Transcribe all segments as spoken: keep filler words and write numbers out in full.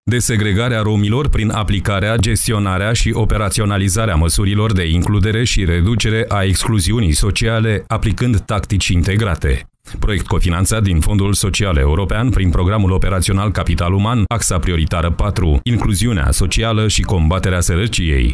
Desegregarea romilor prin aplicarea, gestionarea și operaționalizarea măsurilor de includere și reducere a excluziunii sociale, aplicând tactici integrate. Proiect cofinanțat din Fondul Social European prin Programul Operațional Capital Uman, axa prioritară patru, incluziunea socială și combaterea sărăciei.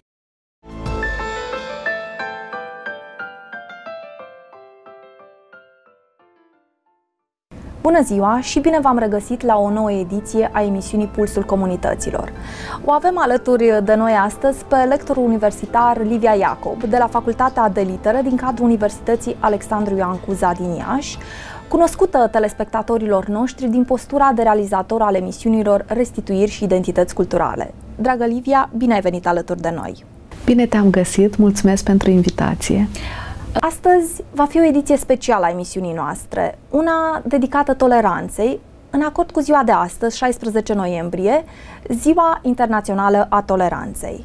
Bună ziua și bine v-am regăsit la o nouă ediție a emisiunii Pulsul Comunităților. O avem alături de noi astăzi pe lectorul universitar Livia Iacob, de la Facultatea de Litere din cadrul Universității Alexandru Ioan Cuza din Iași, cunoscută telespectatorilor noștri din postura de realizator al emisiunilor Restituiri și Identități Culturale. Dragă Livia, bine ai venit alături de noi! Bine te-am găsit, mulțumesc pentru invitație! Astăzi va fi o ediție specială a emisiunii noastre, una dedicată toleranței, în acord cu ziua de astăzi, șaisprezece noiembrie, Ziua Internațională a Toleranței.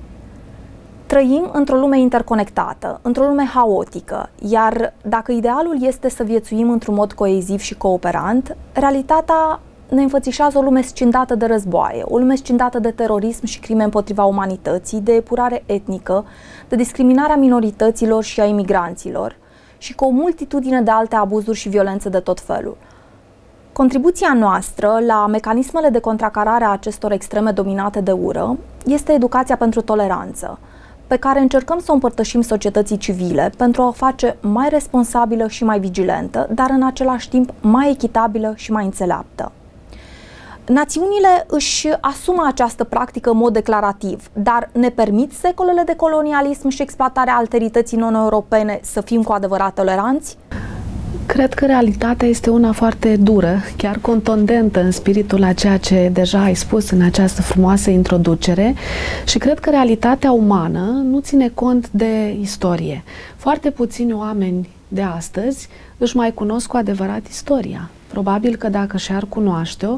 Trăim într-o lume interconectată, într-o lume haotică, iar dacă idealul este să viețuim într-un mod coeziv și cooperant, realitatea ne înfățișează o lume scindată de războaie, o lume scindată de terorism și crime împotriva umanității, de epurare etnică, de discriminarea minorităților și a imigranților și cu o multitudine de alte abuzuri și violențe de tot felul. Contribuția noastră la mecanismele de contracarare a acestor extreme dominate de ură este educația pentru toleranță, pe care încercăm să o împărtășim societății civile pentru a o face mai responsabilă și mai vigilentă, dar în același timp mai echitabilă și mai înțeleaptă. Națiunile își asumă această practică în mod declarativ, dar ne permit secolele de colonialism și exploatarea alterității non-europene să fim cu adevărat toleranți? Cred că realitatea este una foarte dură, chiar contundentă în spiritul a ceea ce deja ai spus în această frumoasă introducere, și cred că realitatea umană nu ține cont de istorie. Foarte puțini oameni de astăzi își mai cunosc cu adevărat istoria. Probabil că dacă și-ar cunoaște-o,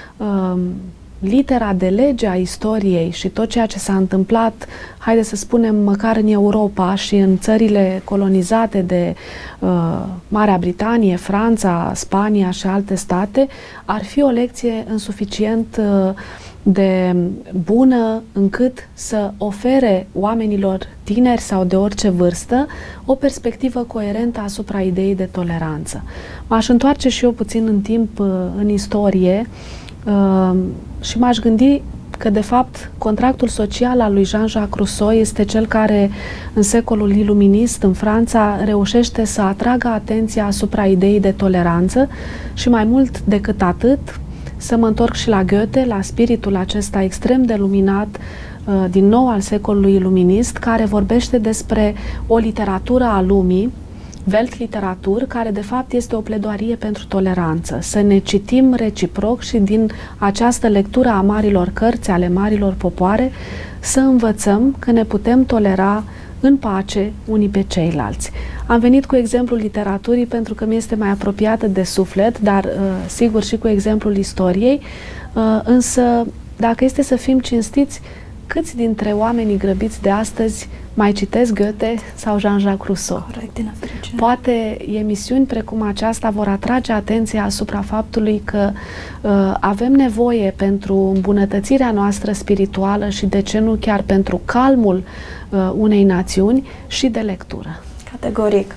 litera de lege a istoriei și tot ceea ce s-a întâmplat, haideți să spunem, măcar în Europa și în țările colonizate de uh, Marea Britanie, Franța, Spania și alte state, ar fi o lecție insuficient uh, de bună încât să ofere oamenilor tineri sau de orice vârstă o perspectivă coerentă asupra ideii de toleranță. M-aș întoarce și eu puțin în timp uh, în istorie uh, și m-aș gândi că, de fapt, contractul social al lui Jean-Jacques Rousseau este cel care, în secolul iluminist, în Franța, reușește să atragă atenția asupra ideii de toleranță și, mai mult decât atât, să mă întorc și la Goethe, la spiritul acesta extrem de luminat, din nou al secolului iluminist, care vorbește despre o literatură a lumii, Weltliteratur, care de fapt este o pledoarie pentru toleranță. Să ne citim reciproc și din această lectură a marilor cărți, ale marilor popoare, să învățăm că ne putem tolera în pace unii pe ceilalți. Am venit cu exemplul literaturii pentru că mi este mai apropiată de suflet, dar uh, sigur și cu exemplul istoriei, uh, însă dacă este să fim cinstiți, câți dintre oamenii grăbiți de astăzi mai citesc Goethe sau Jean-Jacques Rousseau? Corect, din nefericire. Poate emisiuni precum aceasta vor atrage atenția asupra faptului că uh, avem nevoie pentru îmbunătățirea noastră spirituală și, de ce nu, chiar pentru calmul uh, unei națiuni și de lectură. Categoric.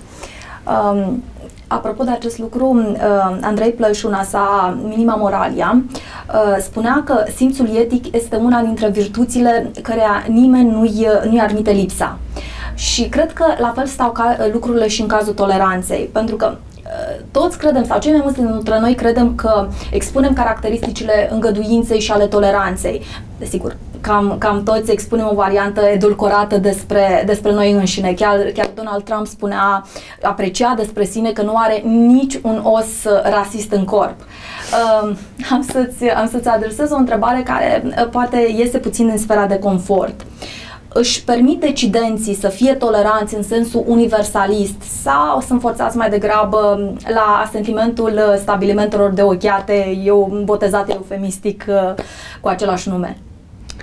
Um, Apropo de acest lucru, Andrei Plășu, în sa Minima Moralia, spunea că simțul etic este una dintre virtuțile căreia nimeni nu-i nu-i admite lipsa. Și cred că la fel stau ca lucrurile și în cazul toleranței, pentru că toți credem, sau cei mai mulți dintre noi credem că expunem caracteristicile îngăduinței și ale toleranței. Desigur, cam, cam toți expunem o variantă edulcorată despre, despre noi înșine. Chiar, chiar Donald Trump spunea, aprecia despre sine că nu are nici un os rasist în corp. Uh, am să-ți am să-ți adresez o întrebare care uh, poate iese puțin în sfera de confort. Își permit decidenții să fie toleranți în sensul universalist sau sunt forțați mai degrabă la sentimentul stabilimentelor de ochiate, eu botezate eufemistic cu același nume?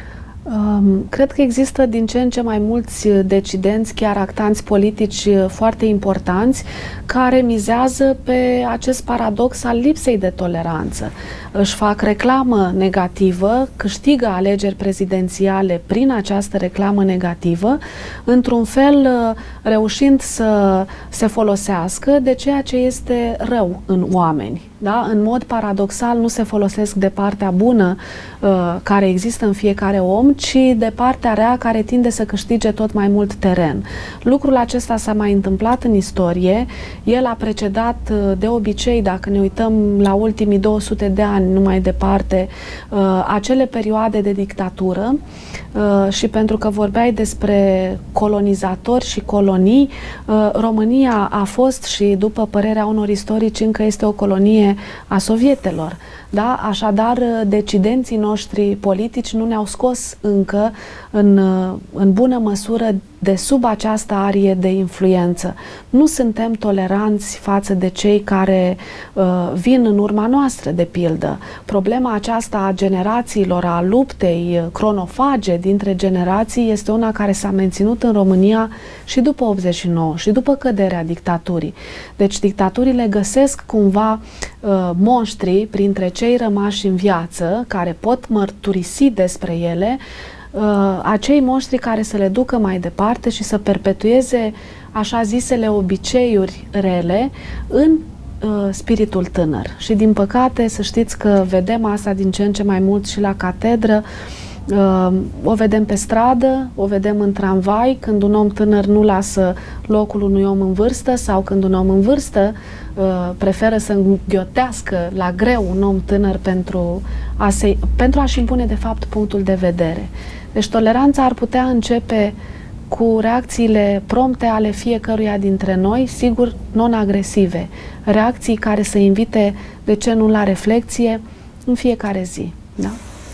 Cred că există din ce în ce mai mulți decidenți, chiar actanți politici foarte importanți, care mizează pe acest paradox al lipsei de toleranță. Își fac reclamă negativă, câștigă alegeri prezidențiale prin această reclamă negativă, într-un fel reușind să se folosească de ceea ce este rău în oameni. Da? În mod paradoxal nu se folosesc de partea bună uh, care există în fiecare om, ci de partea rea care tinde să câștige tot mai mult teren. Lucrul acesta s-a mai întâmplat în istorie. El a precedat uh, de obicei, dacă ne uităm la ultimii două sute de ani, nu mai departe, uh, acele perioade de dictatură uh, și pentru că vorbeai despre colonizatori și colonii, uh, România a fost și, după părerea unor istorici, încă este o colonie a sovietelor. Da? Așadar, decidenții noștri politici nu ne-au scos încă în, în bună măsură de sub această arie de influență. Nu suntem toleranți față de cei care uh, vin în urma noastră, de pildă. Problema aceasta a generațiilor, a luptei cronofage dintre generații, este una care s-a menținut în România și după optzeci și nouă și după căderea dictaturii. Deci dictaturile găsesc cumva uh, monștri printre cei rămași în viață, care pot mărturisi despre ele, uh, acei monștri care să le ducă mai departe și să perpetueze așa zisele obiceiuri rele în uh, spiritul tânăr. Și din păcate, să știți că vedem asta din ce în ce mai mult și la catedră. Uh, o vedem pe stradă, o vedem în tramvai, când un om tânăr nu lasă locul unui om în vârstă sau când un om în vârstă uh, preferă să înghiotească la greu un om tânăr pentru, a se, pentru a-și impune de fapt punctul de vedere. Deci toleranța ar putea începe cu reacțiile prompte ale fiecăruia dintre noi, sigur non-agresive, reacții care să invite, de ce nu, la reflexie în fiecare zi. Da?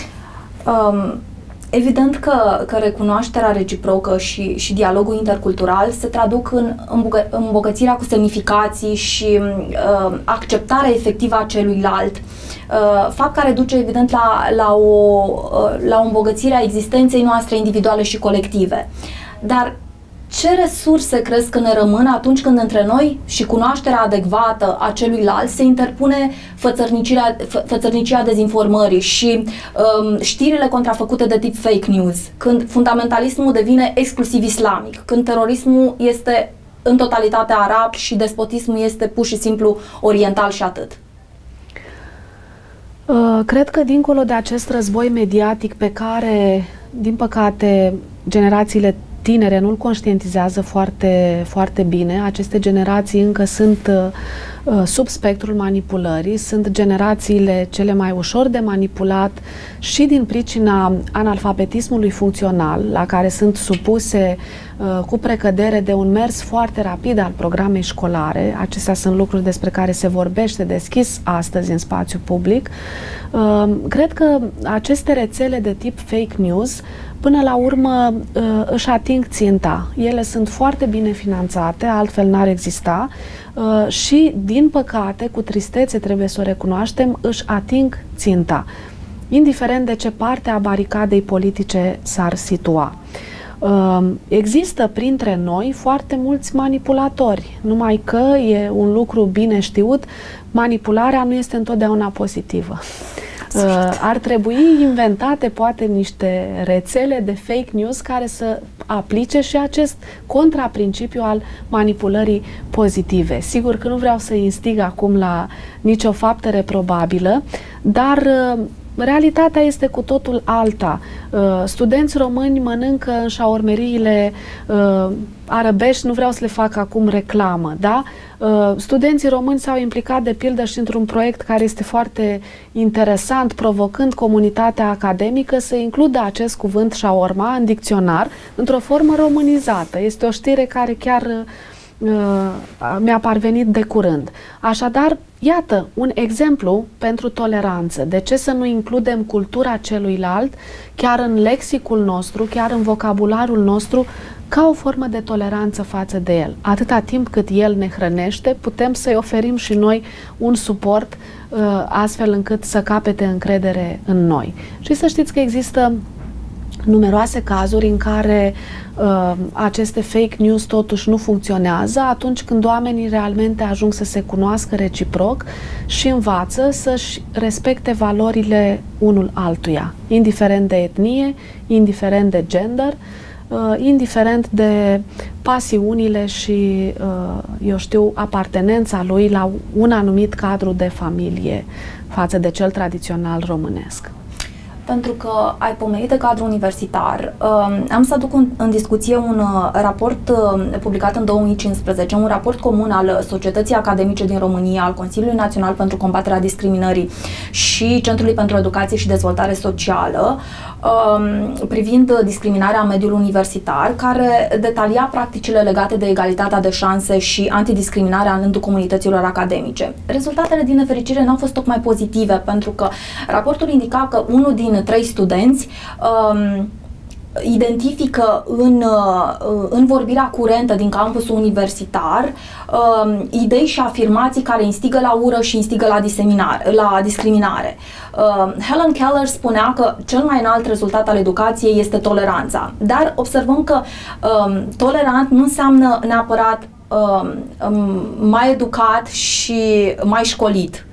Um, evident că, că recunoașterea reciprocă și, și dialogul intercultural se traduc în îmbogă, îmbogățirea cu semnificații și uh, acceptarea efectivă a celuilalt, uh, fapt care duce evident la, la, o, uh, la o îmbogățire a existenței noastre individuale și colective. Dar ce resurse crezi că ne rămân atunci când între noi și cunoașterea adecvată a celuilalt se interpune fățărnicia, fățărnicia dezinformării și um, știrile contrafăcute de tip fake news, când fundamentalismul devine exclusiv islamic, când terorismul este în totalitate arab și despotismul este pur și simplu oriental și atât? Uh, cred că dincolo de acest război mediatic pe care, din păcate, generațiile tinere nu-l conștientizează foarte, foarte bine. Aceste generații încă sunt uh, sub spectrul manipulării, sunt generațiile cele mai ușor de manipulat și din pricina analfabetismului funcțional, la care sunt supuse uh, cu precădere de un mers foarte rapid al programei școlare. Acestea sunt lucruri despre care se vorbește deschis astăzi în spațiu public. Uh, cred că aceste rețele de tip fake news până la urmă își ating ținta. Ele sunt foarte bine finanțate, altfel n-ar exista și, din păcate, cu tristețe trebuie să o recunoaștem, își ating ținta, indiferent de ce parte a baricadei politice s-ar situa. Există printre noi foarte mulți manipulatori, numai că e un lucru bine știut, manipularea nu este întotdeauna pozitivă. Uh, ar trebui inventate poate niște rețele de fake news care să aplice și acest contraprincipiu al manipulării pozitive. Sigur că nu vreau să instig acum la nicio faptă reprobabilă, dar uh, realitatea este cu totul alta. Uh, studenți români mănâncă în șaormeriile uh, arăbești, nu vreau să le fac acum reclamă, da? Uh, studenții români s-au implicat de pildă și într-un proiect care este foarte interesant, provocând comunitatea academică să includă acest cuvânt shawarma în dicționar într-o formă românizată. Este o știre care chiar uh, mi-a parvenit de curând. Așadar, iată un exemplu pentru toleranță. De ce să nu includem cultura celuilalt chiar în lexicul nostru, chiar în vocabularul nostru, ca o formă de toleranță față de el. Atâta timp cât el ne hrănește, putem să-i oferim și noi un suport uh, astfel încât să capete încredere în noi. Și să știți că există numeroase cazuri în care uh, aceste fake news totuși nu funcționează atunci când oamenii realmente ajung să se cunoască reciproc și învață să-și respecte valorile unul altuia, indiferent de etnie, indiferent de gender, uh, indiferent de pasiunile și, uh, eu știu, apartenența lui la un anumit cadru de familie față de cel tradițional românesc. Pentru că ai pomenit de cadru universitar, am să aduc în discuție un raport publicat în două mii cincisprezece, un raport comun al Societății Academice din România, al Consiliului Național pentru Combaterea Discriminării și Centrului pentru Educație și Dezvoltare Socială, privind discriminarea în mediul universitar, care detalia practicile legate de egalitatea de șanse și antidiscriminarea în rândul comunităților academice. Rezultatele, din nefericire, nu au fost tocmai pozitive, pentru că raportul indica că unul din trei studenți um, identifică în, în vorbirea curentă din campusul universitar um, idei și afirmații care instigă la ură și instigă la, diseminare, la discriminare. Um, Helen Keller spunea că cel mai înalt rezultat al educației este toleranța, dar observăm că um, tolerant nu înseamnă neapărat um, mai educat și mai școlit.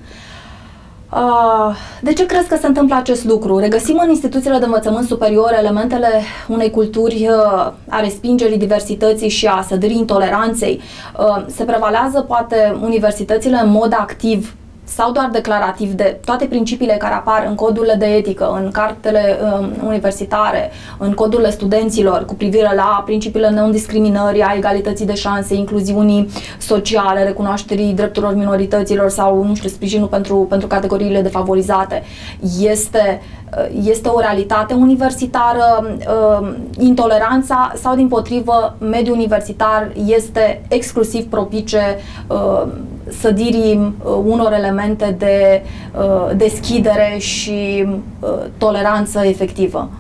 Uh, de ce crezi că se întâmplă acest lucru? Regăsim în instituțiile de învățământ superior elementele unei culturi uh, a respingerii diversității și a sădirii intoleranței. Uh, se prevalează poate universitățile în mod activ sau doar declarativ de toate principiile care apar în codurile de etică, în cartele um, universitare, în codurile studenților cu privire la principiile non-discriminării, a egalității de șanse, incluziunii sociale, recunoașterii drepturilor minorităților sau, nu știu, sprijinul pentru, pentru categoriile defavorizate. Este, este o realitate universitară, um, intoleranța sau, dimpotrivă, mediul universitar este exclusiv propice um, sădirii unor elemente de uh, deschidere și uh, toleranță efectivă?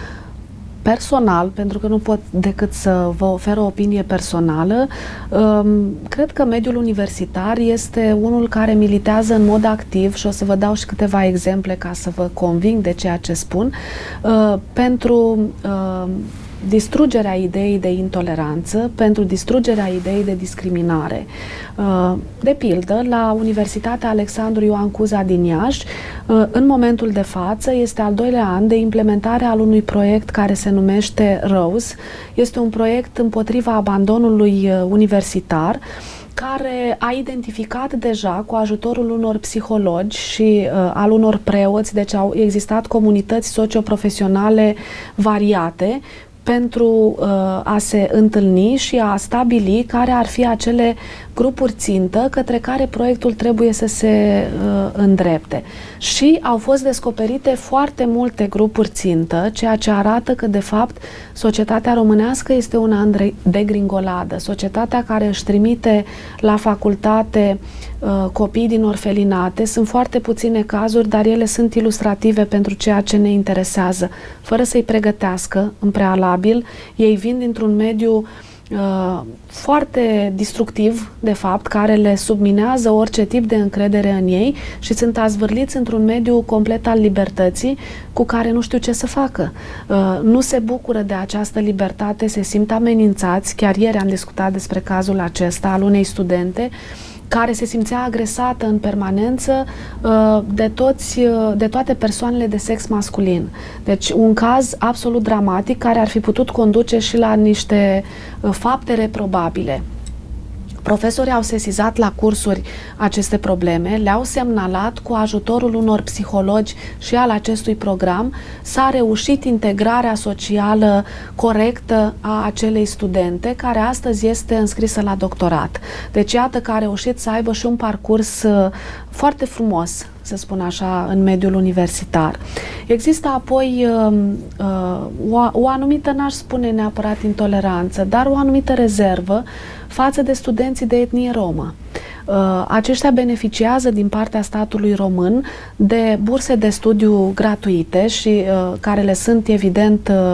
Personal, pentru că nu pot decât să vă ofer o opinie personală, um, cred că mediul universitar este unul care militează în mod activ, și o să vă dau și câteva exemple ca să vă conving de ceea ce spun, uh, pentru uh, distrugerea ideii de intoleranță, pentru distrugerea ideii de discriminare. De pildă, la Universitatea Alexandru Ioan Cuza din Iași, în momentul de față, este al doilea an de implementare al unui proiect care se numește ROSE. Este un proiect împotriva abandonului universitar, care a identificat deja, cu ajutorul unor psihologi și uh, al unor preoți, deci au existat comunități socioprofesionale variate, pentru uh, a se întâlni și a stabili care ar fi acele grupuri țintă către care proiectul trebuie să se uh, îndrepte. Și au fost descoperite foarte multe grupuri țintă, ceea ce arată că, de fapt, societatea românească este una degringoladă. Societatea care își trimite la facultate uh, copii din orfelinate. Sunt foarte puține cazuri, dar ele sunt ilustrative pentru ceea ce ne interesează. Fără să-i pregătească în prealabil, ei vin dintr-un mediu Uh, foarte destructiv, de fapt, care le subminează orice tip de încredere în ei și sunt azvârliți într-un mediu complet al libertății cu care nu știu ce să facă. Uh, nu se bucură de această libertate, se simt amenințați. Chiar ieri am discutat despre cazul acesta al unei studente care se simțea agresată în permanență uh, de, toți, uh, de toate persoanele de sex masculin. Deci un caz absolut dramatic care ar fi putut conduce și la niște uh, fapte reprobabile. Profesorii au sesizat la cursuri aceste probleme, le-au semnalat, cu ajutorul unor psihologi și al acestui program s-a reușit integrarea socială corectă a acelei studente, care astăzi este înscrisă la doctorat. Deci iată că a reușit să aibă și un parcurs foarte frumos, să spun așa, în mediul universitar. Există apoi uh, uh, o, o anumită, n-aș spune neapărat intoleranță, dar o anumită rezervă față de studenții de etnie romă. Uh, aceștia beneficiază din partea statului român de burse de studiu gratuite și uh, care le sunt, evident, uh,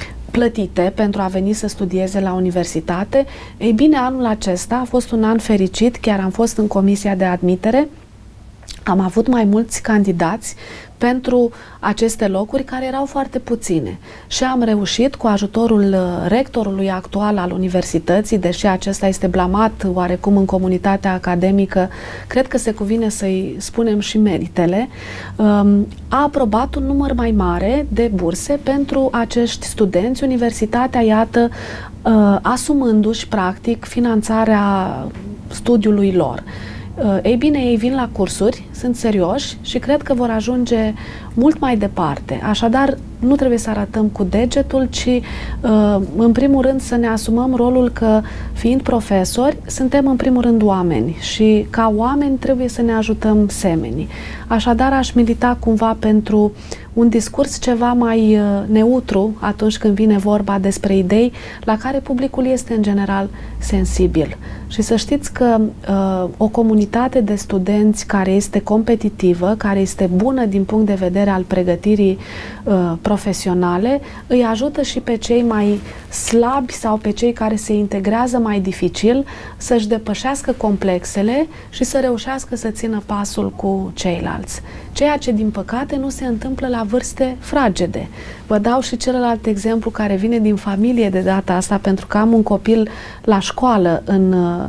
plătite pentru a veni să studieze la universitate. Ei bine, anul acesta a fost un an fericit, chiar am fost în comisia de admitere. am avut mai mulți candidați pentru aceste locuri, care erau foarte puține. Și am reușit, cu ajutorul rectorului actual al universității, deși acesta este blamat oarecum în comunitatea academică, cred că se cuvine să-i spunem și meritele, a aprobat un număr mai mare de burse pentru acești studenți. Universitatea, iată, asumându-și practic finanțarea studiului lor. Ei bine, ei vin la cursuri, sunt serioși și cred că vor ajunge mult mai departe. Așadar, nu trebuie să arătăm cu degetul, ci în primul rând să ne asumăm rolul că, fiind profesori, suntem în primul rând oameni și ca oameni trebuie să ne ajutăm semenii. Așadar, aș milita cumva pentru un discurs ceva mai neutru atunci când vine vorba despre idei la care publicul este în general sensibil. Și să știți că uh, o comunitate de studenți care este competitivă, care este bună din punct de vedere al pregătirii uh, profesionale, îi ajută și pe cei mai slabi sau pe cei care se integrează mai dificil să-și depășească complexele și să reușească să țină pasul cu ceilalți. Ceea ce, din păcate, nu se întâmplă la vârste fragede. Vă dau și celălalt exemplu care vine din familie de data asta, pentru că am un copil la școală în uh,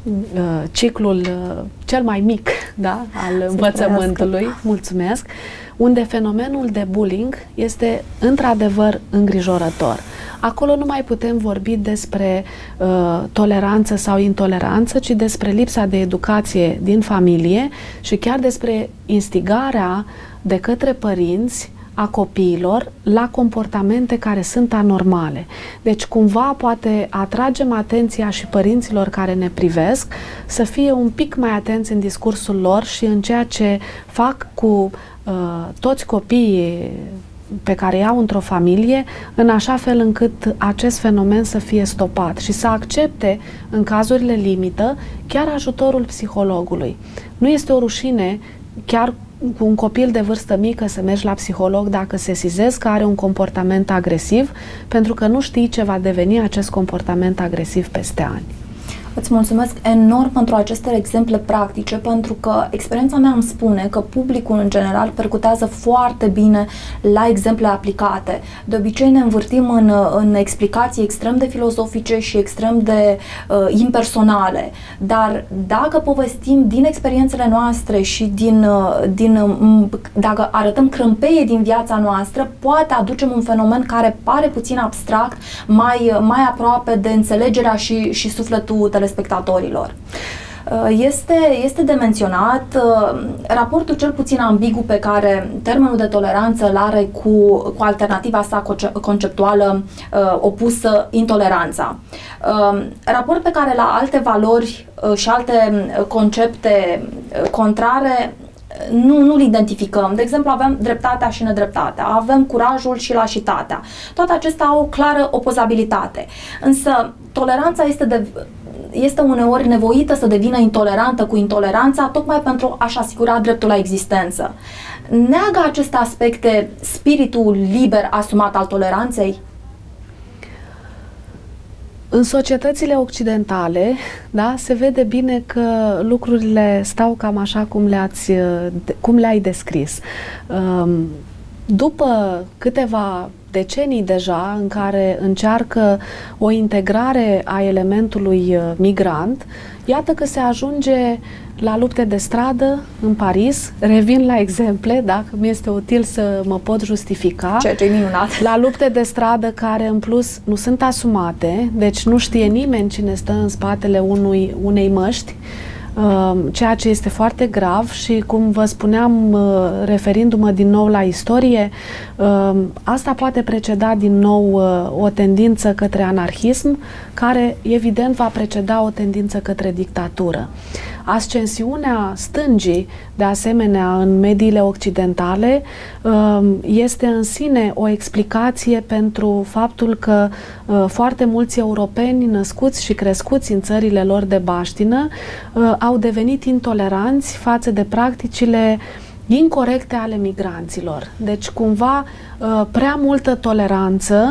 ciclul uh, cel mai mic, da, al învățământului, mulțumesc, unde fenomenul de bullying este într-adevăr îngrijorător. Acolo nu mai putem vorbi despre uh, toleranță sau intoleranță, ci despre lipsa de educație din familie și chiar despre instigarea de către părinți a copiilor la comportamente care sunt anormale. Deci cumva poate atragem atenția și părinților care ne privesc să fie un pic mai atenți în discursul lor și în ceea ce fac cu uh, toți copiii pe care îi au într-o familie, în așa fel încât acest fenomen să fie stopat și să accepte, în cazurile limită, chiar ajutorul psihologului. Nu este o rușine, chiar cu un copil de vârstă mică, să mergi la psiholog dacă sesizezi că are un comportament agresiv, pentru că nu știi ce va deveni acest comportament agresiv peste ani. Îți mulțumesc enorm pentru aceste exemple practice, pentru că experiența mea îmi spune că publicul în general percutează foarte bine la exemple aplicate. De obicei ne învârtim în, în explicații extrem de filozofice și extrem de uh, impersonale, dar dacă povestim din experiențele noastre și din, uh, din uh, dacă arătăm crâmpeie din viața noastră, poate aducem un fenomen care pare puțin abstract, mai, mai aproape de înțelegerea și, și sufletul telespectatorilor. Este, este de menționat raportul cel puțin ambigu pe care termenul de toleranță îl are cu, cu alternativa sa conceptuală opusă, intoleranța. Raport pe care la alte valori și alte concepte contrare Nu, nu-l identificăm. De exemplu, avem dreptatea și nedreptatea, avem curajul și lașitatea. Toate acestea au o clară opozabilitate. Însă, toleranța este, de, este uneori nevoită să devină intolerantă cu intoleranța, tocmai pentru a-și asigura dreptul la existență. Neagă aceste aspecte spiritul liber asumat al toleranței? În societățile occidentale, da, se vede bine că lucrurile stau cam așa cum le-ați, cum le-ai descris. După câteva decenii deja în care încearcă o integrare a elementului migrant, iată că se ajunge la lupte de stradă în Paris. Revin la exemple, dacă mi este util să mă pot justifica. Ceea ce e minunat. La lupte de stradă care în plus nu sunt asumate, deci nu știe nimeni cine stă în spatele unui, unei măști, ceea ce este foarte grav și, cum vă spuneam, referindu-mă din nou la istorie, asta poate preceda din nou o tendință către anarhism, care evident va preceda o tendință către dictatură. Ascensiunea stângii, de asemenea, în mediile occidentale, este în sine o explicație pentru faptul că foarte mulți europeni născuți și crescuți în țările lor de baștină au devenit intoleranți față de practicile incorecte ale migranților. Deci, cumva, prea multă toleranță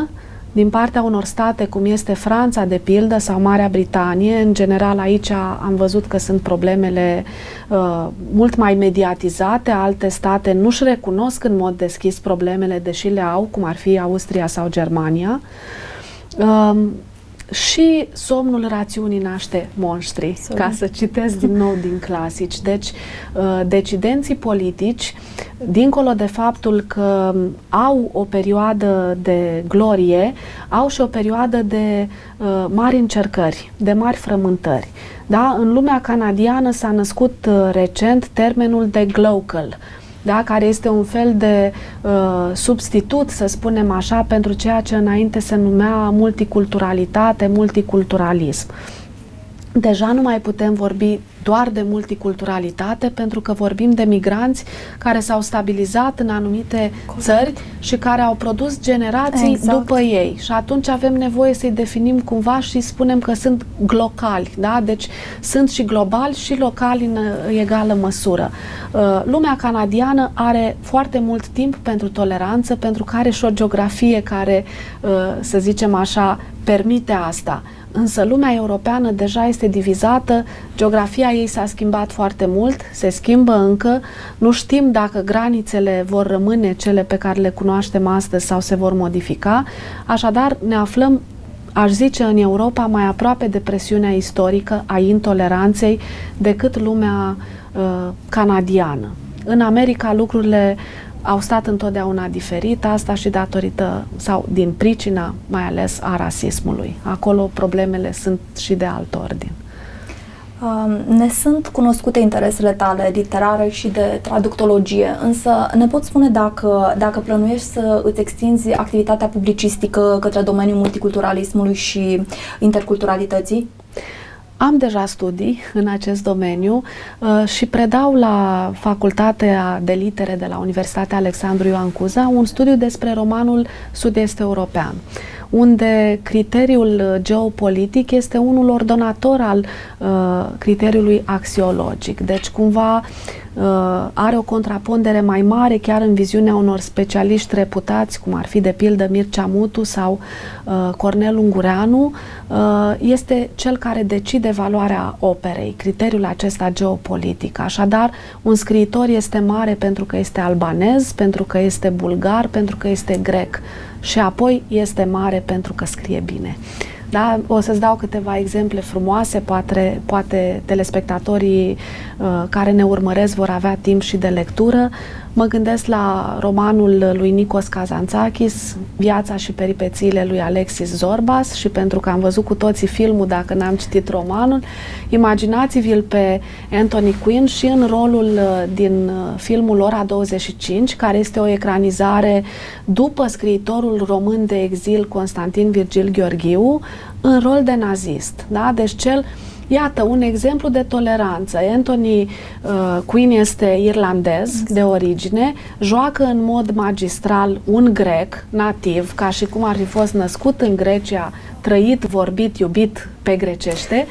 din partea unor state, cum este Franța, de pildă, sau Marea Britanie. În general, aici am văzut că sunt problemele uh, mult mai mediatizate. Alte state nu-și recunosc în mod deschis problemele, deși le au, cum ar fi Austria sau Germania. Uh, Și somnul rațiunii naște monștri, Sorry. ca să citesc din nou din clasici. Deci, decidenții politici, dincolo de faptul că au o perioadă de glorie, au și o perioadă de uh, mari încercări, de mari frământări. Da? În lumea canadiană s-a născut uh, recent termenul de glocal, da? Care este un fel de uh, substitut, să spunem așa, pentru ceea ce înainte se numea multiculturalitate, multiculturalism. Deja nu mai putem vorbi doar de multiculturalitate, pentru că vorbim de migranți care s-au stabilizat în anumite Corect. țări și care au produs generații exact. după ei. Și atunci avem nevoie să-i definim cumva și spunem că sunt glocali, da? Deci sunt și globali și locali în egală măsură. Lumea canadiană are foarte mult timp pentru toleranță, pentru că are și o geografie care, să zicem așa, permite asta. Însă lumea europeană deja este divizată, geografia ei s-a schimbat foarte mult, se schimbă încă, nu știm dacă granițele vor rămâne cele pe care le cunoaștem astăzi sau se vor modifica, așadar ne aflăm, aș zice, în Europa mai aproape de presiunea istorică a intoleranței decât lumea uh, canadiană. În America lucrurile au stat întotdeauna diferit, asta și datorită sau din pricina mai ales a rasismului. Acolo problemele sunt și de alt ordin. Uh, ne sunt cunoscute interesele tale literare și de traductologie, însă ne poți spune dacă, dacă plănuiești să îți extinzi activitatea publicistică către domeniul multiculturalismului și interculturalității? Am deja studii în acest domeniu uh, și predau la Facultatea de Litere de la Universitatea Alexandru Ioan Cuza un studiu despre romanul sud-est european, unde criteriul geopolitic este unul ordonator al uh, criteriului axiologic. Deci, cumva, uh, are o contrapondere mai mare chiar în viziunea unor specialiști reputați, cum ar fi de pildă Mircea Mutu sau uh, Cornel Ungureanu, uh, este cel care decide valoarea operei, criteriul acesta geopolitic. Așadar, un scriitor este mare pentru că este albanez, pentru că este bulgar, pentru că este grec și apoi este mare pentru că scrie bine. Da? O să-ți dau câteva exemple frumoase, poate, poate telespectatorii uh, care ne urmăresc vor avea timp și de lectură. Mă gândesc la romanul lui Nikos Kazantzakis, Viața și peripețiile lui Alexis Zorbas, și pentru că am văzut cu toții filmul, dacă n-am citit romanul, imaginați-vi-l pe Anthony Quinn și în rolul uh, din uh, filmul Ora douăzeci și cinci, care este o ecranizare după scriitorul român de exil Constantin Virgil Gheorghiu, în rol de nazist. Da? Deci cel, iată, un exemplu de toleranță. Anthony uh, Quinn este irlandez de origine, joacă în mod magistral un grec nativ, ca și cum ar fi fost născut în Grecia, trăit, vorbit, iubit pe grecește,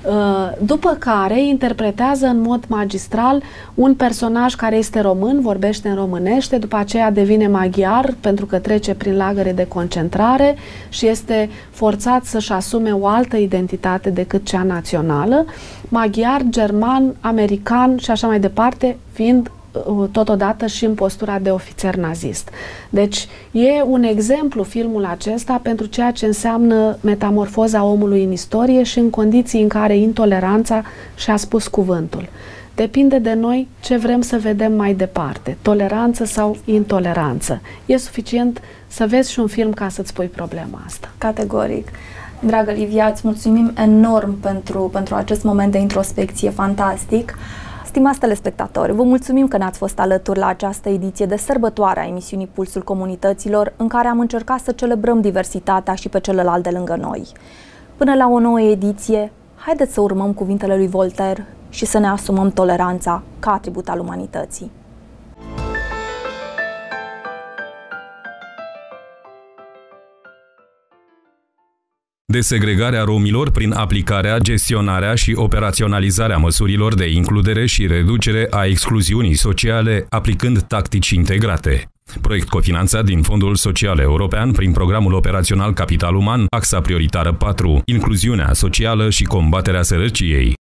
după care interpretează în mod magistral un personaj care este român, vorbește în românește, după aceea devine maghiar pentru că trece prin lagăre de concentrare și este forțat să-și asume o altă identitate decât cea națională, maghiar, german, american și așa mai departe, fiind totodată și în postura de ofițer nazist. Deci e un exemplu filmul acesta pentru ceea ce înseamnă metamorfoza omului în istorie și în condiții în care intoleranța și-a spus cuvântul. Depinde de noi ce vrem să vedem mai departe, toleranță sau intoleranță. E suficient să vezi și un film ca să-ți pui problema asta. Categoric. Dragă Livia, îți mulțumim enorm pentru, pentru acest moment de introspecție fantastic. Stimați telespectatori, vă mulțumim că ne-ați fost alături la această ediție de sărbătoare a emisiunii Pulsul Comunităților, în care am încercat să celebrăm diversitatea și pe celălalt de lângă noi. Până la o nouă ediție, haideți să urmăm cuvintele lui Voltaire și să ne asumăm toleranța ca atribut al umanității. Desegregarea romilor prin aplicarea, gestionarea și operaționalizarea măsurilor de includere și reducere a excluziunii sociale, aplicând tactici integrate. Proiect cofinanțat din Fondul Social European prin Programul Operațional Capital Uman, axa prioritară patru, incluziunea socială și combaterea sărăciei.